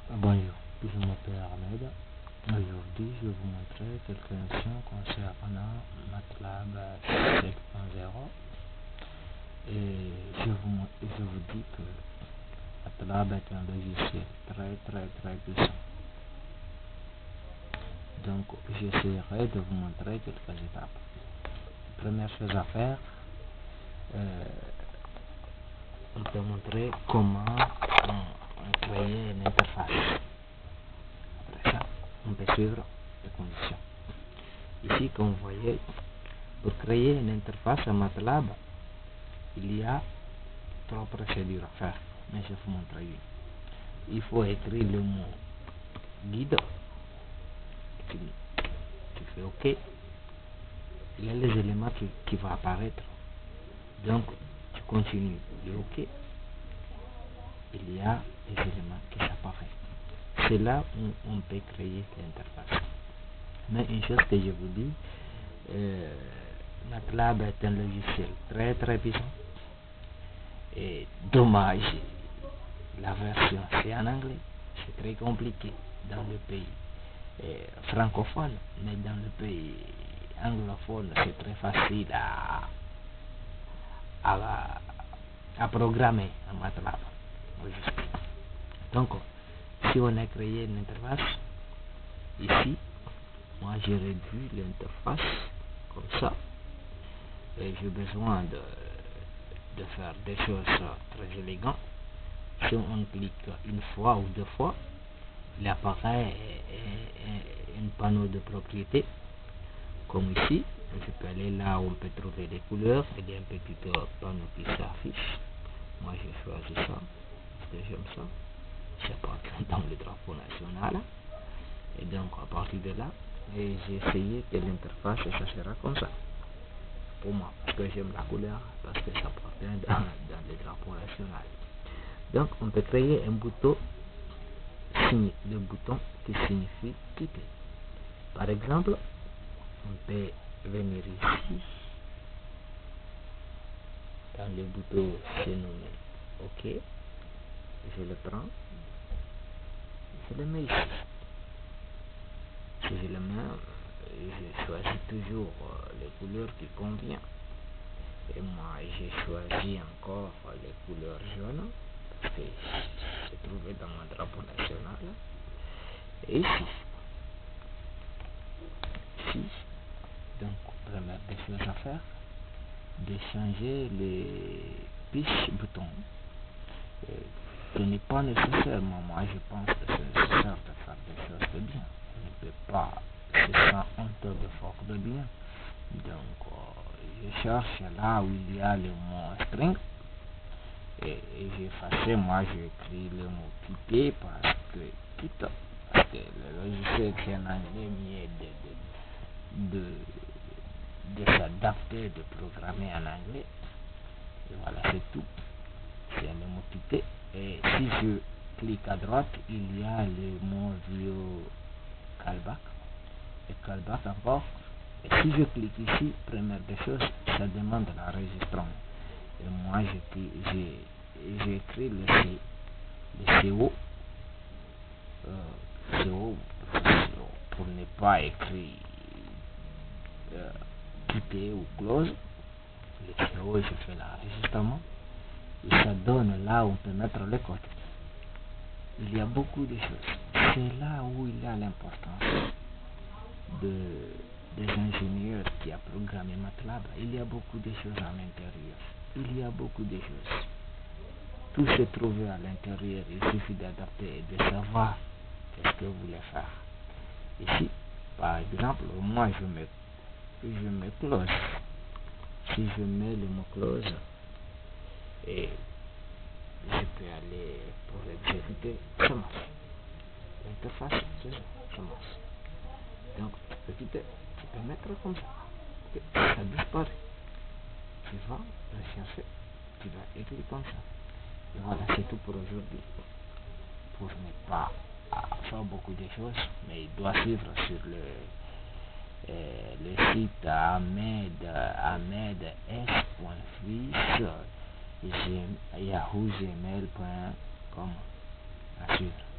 Bonjour, je m'appelle Ahmed. Aujourd'hui, je vais vous montrer quelques notions concernant MATLAB 7.0 et je vous dis que MATLAB est un logiciel très puissant. Donc, j'essaierai de vous montrer quelques étapes. La première chose à faire, on peut montrer comment on crée une interface. Après ça, on peut suivre les conditions. Ici, comme vous voyez, pour créer une interface à MATLAB, il y a 3 procédures à faire, mais je vais vous montrer une. Il faut écrire le mot guide. Tu fais OK. Il y a les éléments qui vont apparaître. Donc, tu continues le OK. Il y a des éléments qui s'apparaissent. C'est là où on peut créer l'interface. Mais une chose que je vous dis, MATLAB est un logiciel très puissant. Et dommage, la version c'est en anglais. C'est très compliqué dans le pays francophone, mais dans le pays anglophone, c'est très facile à programmer en MATLAB. Donc, si on a créé une interface, ici, moi j'ai réduit l'interface comme ça, et j'ai besoin de faire des choses très élégantes. Si on clique une fois ou 2 fois, il apparaît un panneau de propriété, comme ici. Je peux aller là où on peut trouver des couleurs, et il y a un petit panneau qui s'affiche. Moi j'ai choisi ça, parce que j'aime ça. C'est pas dans le drapeau national. Et donc à partir de là, j'ai essayé que l'interface ça sera comme ça. Pour moi, parce que j'aime la couleur, parce que ça appartient dans le drapeau national. Donc on peut créer un bouton, le bouton qui signifie typer. Par exemple, on peut venir ici, dans le bouton c'est nommé OK, je le prends, je le mets ici. Si je le mets, je choisis toujours les couleurs qui conviennent. Et moi j'ai choisi encore les couleurs jaunes, parce que c'est trouvé dans mon drapeau national. Et ici, donc première des choses à faire, de changer les fiches boutons. Ce n'est pas nécessairement, moi je pense que c'est nécessaire de faire des choses de bien. On ne peut pas se sentir honteux de faire de bien. Donc je cherche là où il y a le mot string et j'ai effacé, moi j'ai écrit le mot quitter parce que le logiciel qui est en anglais mieux de s'adapter, de programmer en anglais. Et voilà, c'est tout. C'est le mot quitter. Et si je clique à droite, il y a le mot view callback. Et callback encore. Et si je clique ici, première des choses, ça demande l'enregistrement. Et moi, j'ai écrit le CO. CO pour ne pas écrire quitter ou close. Le CO, je fais l'enregistrement. Et ça donne là où on peut mettre le code. Il y a beaucoup de choses. C'est là où il y a l'importance des ingénieurs qui a programmé MATLAB. Il y a beaucoup de choses à l'intérieur. Il y a beaucoup de choses. Tout se trouve à l'intérieur. Il suffit d'adapter et de savoir qu'est-ce que vous voulez faire. Ici, par exemple, moi je mets close. Si je mets le mot close, et je peux aller pour exécuter, ça marche. L'interface, c'est ça, ça marche. Donc, tu peux quitter, tu peux mettre comme ça. Et ça disparaît. Tu vas le chercher, tu vas écrire comme ça. Et voilà, c'est tout pour aujourd'hui. Pour ne pas faire beaucoup de choses, mais il doit suivre sur le site ahmeds.fils yahoo.gmail.com à suivre.